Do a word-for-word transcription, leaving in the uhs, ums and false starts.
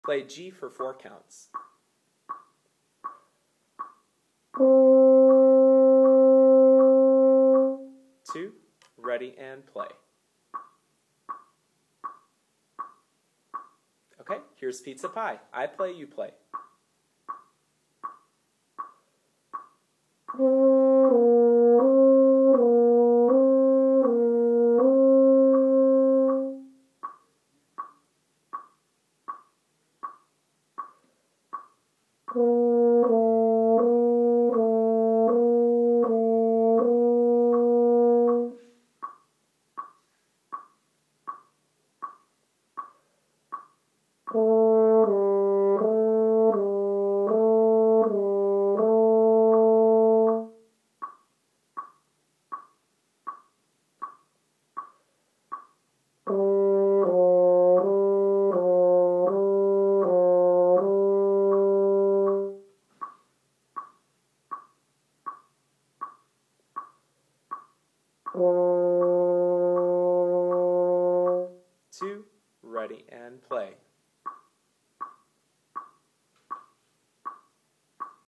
Play G for four counts. Two, ready, and play. Okay, here's Pizza Pie. I play, you play. Two, ready, and play.